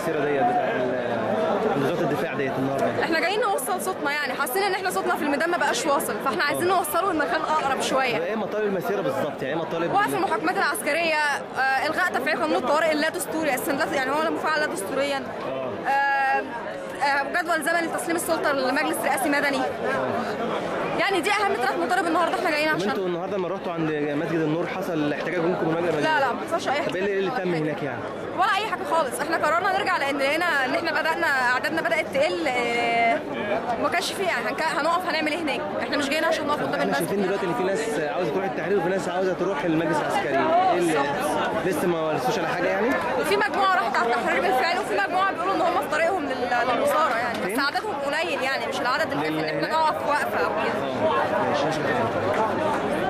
المسيره ديت عند وزاره الدفاع ديت النهارده؟ احنا جايين نوصل صوتنا، يعني حاسين ان احنا صوتنا في الميدان ما بقاش واصل، فاحنا عايزين نوصله لمكان اقرب شويه. ايه مطالب المسيره بالظبط؟ يعني ايه مطالب؟ وقف المحاكمات العسكريه، الغاء تفعيل قانون الطوارئ اللا دستوري، استنزاف يعني هو مفعل لا دستوريا، جدول زمني لتسليم السلطه لمجلس رئاسي مدني. يعني دي اهم 3 مطالب النهارده احنا جايين عشان. انتوا النهارده لما رحتوا عند مسجد النور حصل احتجاج منكم ومجلس؟ لا ما حصلش اي حاجه. طب ايه اللي تم هناك يعني؟ ولا اي حاجه خالص، احنا قررنا نرجع لان هنا ان احنا اعدادنا بدات تقل، ما كانش فيه يعني هنقف هنعمل ايه هناك؟ احنا مش جايين عشان نقف قدام المسجد. احنا شايفين دلوقتي ان في ناس عاوزه تروح التحرير وفي ناس عاوزه تروح المجلس العسكري، ايه اللي لسه ما ورثوش على حاجه يعني؟ في مجموعه راحت على التحرير بالفعل، وفي مجموعه بيقولوا ان هم في طريقهم للوزاره يعني، بس عددهم قليل يعني مش العدد اللي احنا نقف وقفه او كده. ماشي.